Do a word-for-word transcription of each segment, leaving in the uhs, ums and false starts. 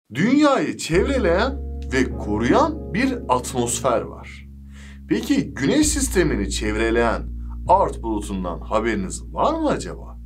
Dünyayı çevreleyen ve koruyan bir atmosfer var. Peki Güneş sistemini çevreleyen Oort bulutundan haberiniz var mı acaba?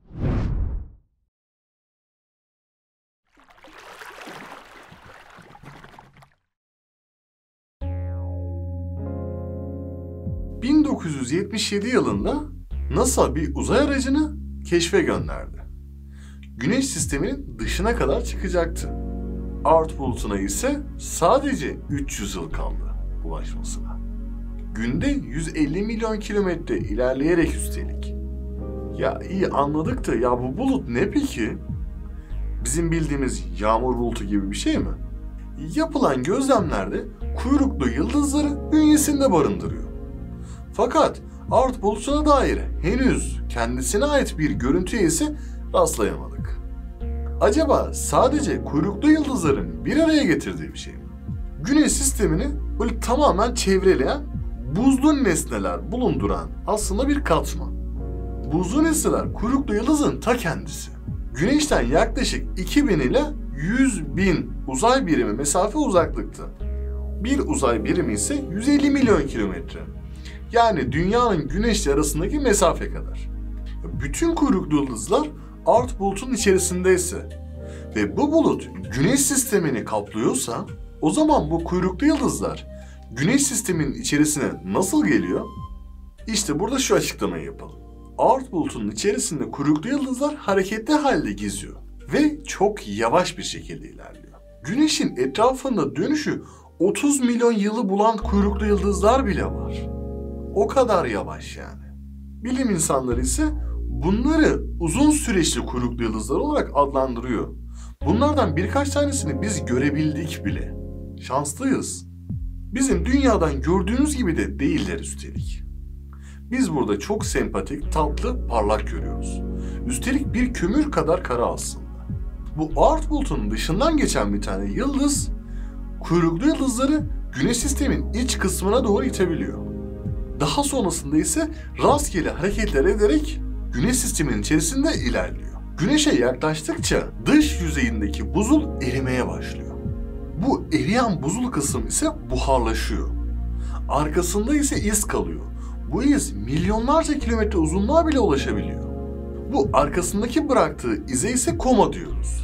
bin dokuz yüz yetmiş yedi yılında NASA bir uzay aracını keşfe gönderdi. Güneş sisteminin dışına kadar çıkacaktı. Oort bulutuna ise sadece üç yüz yıl kaldı ulaşmasına. Günde yüz elli milyon kilometre ilerleyerek üstelik. Ya iyi anladık da ya bu bulut ne peki? Bizim bildiğimiz yağmur bulutu gibi bir şey mi? Yapılan gözlemlerde kuyruklu yıldızları bünyesinde barındırıyor. Fakat Oort bulutuna dair henüz kendisine ait bir görüntüye ise rastlayamadık. Acaba sadece kuyruklu yıldızların bir araya getirdiği bir şey mi? Güneş sistemini böyle tamamen çevreleyen buzlu nesneler bulunduran aslında bir katman. Buzlu nesneler kuyruklu yıldızın ta kendisi. Güneşten yaklaşık iki bin ile yüz bin uzay birimi mesafe uzaklıkta. Bir uzay birimi ise yüz elli milyon kilometre. Yani dünyanın güneşle arasındaki mesafe kadar. Bütün kuyruklu yıldızlar Oort bulutunun içerisindeyse ve bu bulut Güneş sistemini kaplıyorsa o zaman bu kuyruklu yıldızlar Güneş sisteminin içerisine nasıl geliyor? İşte burada şu açıklamayı yapalım. Oort bulutunun içerisinde kuyruklu yıldızlar hareketli halde geziyor ve çok yavaş bir şekilde ilerliyor. Güneşin etrafında dönüşü otuz milyon yılı bulan kuyruklu yıldızlar bile var. O kadar yavaş yani. Bilim insanları ise bunları uzun süreçli kuyruklu yıldızlar olarak adlandırıyor. Bunlardan birkaç tanesini biz görebildik bile. Şanslıyız. Bizim dünyadan gördüğünüz gibi de değiller üstelik. Biz burada çok sempatik, tatlı, parlak görüyoruz. Üstelik bir kömür kadar kara aslında. Bu Oort bulutunun dışından geçen bir tane yıldız, kuyruklu yıldızları Güneş sistemin iç kısmına doğru itebiliyor. Daha sonrasında ise rastgele hareketler ederek Güneş sisteminin içerisinde ilerliyor. Güneşe yaklaştıkça dış yüzeyindeki buzul erimeye başlıyor. Bu eriyen buzul kısım ise buharlaşıyor. Arkasında ise iz kalıyor. Bu iz milyonlarca kilometre uzunluğa bile ulaşabiliyor. Bu arkasındaki bıraktığı ize ise koma diyoruz.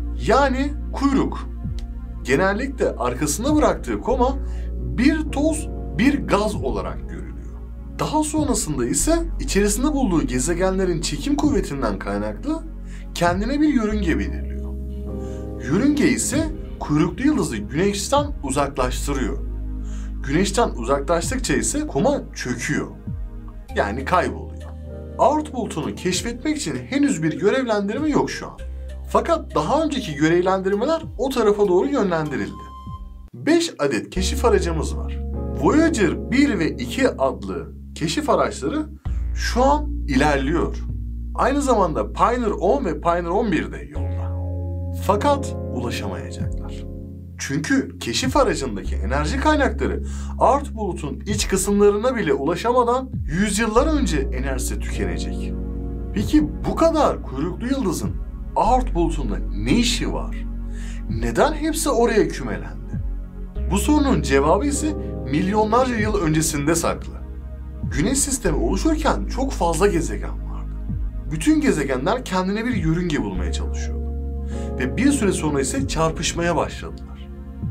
Yani kuyruk. Genellikle arkasında bıraktığı koma bir toz, bir gaz olarak görülüyor. Daha sonrasında ise içerisinde bulduğu gezegenlerin çekim kuvvetinden kaynaklı kendine bir yörünge belirliyor. Yörünge ise kuyruklu yıldızı Güneş'ten uzaklaştırıyor. Güneş'ten uzaklaştıkça ise koma çöküyor. Yani kayboluyor. Oort bulutunu keşfetmek için henüz bir görevlendirme yok şu an. Fakat daha önceki görevlendirmeler o tarafa doğru yönlendirildi. beş adet keşif aracımız var. Voyager bir ve iki adlı keşif araçları şu an ilerliyor. Aynı zamanda Pioneer on ve Pioneer on bir de yolda. Fakat ulaşamayacaklar. Çünkü keşif aracındaki enerji kaynakları Oort bulutun iç kısımlarına bile ulaşamadan yüzyıllar önce enerjisi tükenecek. Peki bu kadar kuyruklu yıldızın Oort bulutunda ne işi var? Neden hepsi oraya kümelendi? Bu sorunun cevabı ise milyonlarca yıl öncesinde saklı. Güneş sistemi oluşurken çok fazla gezegen vardı. Bütün gezegenler kendine bir yörünge bulmaya çalışıyordu. Ve bir süre sonra ise çarpışmaya başladılar.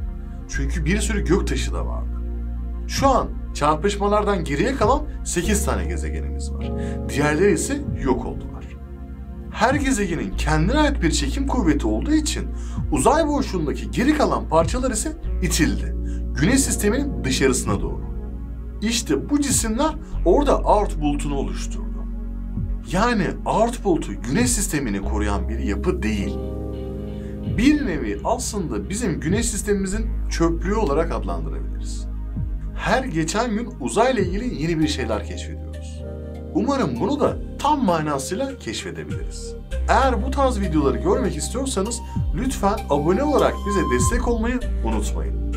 Çünkü bir sürü göktaşı da vardı. Şu an çarpışmalardan geriye kalan sekiz tane gezegenimiz var. Diğerleri ise yok oldular. Her gezegenin kendine ait bir çekim kuvveti olduğu için uzay boşluğundaki geri kalan parçalar ise itildi. Güneş sisteminin dışarısına doğru. İşte bu cisimler orada Oort bulutunu oluşturdu. Yani Oort bulutu Güneş sistemini koruyan bir yapı değil. Bir nevi aslında bizim Güneş sistemimizin çöplüğü olarak adlandırabiliriz. Her geçen gün uzayla ilgili yeni bir şeyler keşfediyoruz. Umarım bunu da tam manasıyla keşfedebiliriz. Eğer bu tarz videoları görmek istiyorsanız lütfen abone olarak bize destek olmayı unutmayın.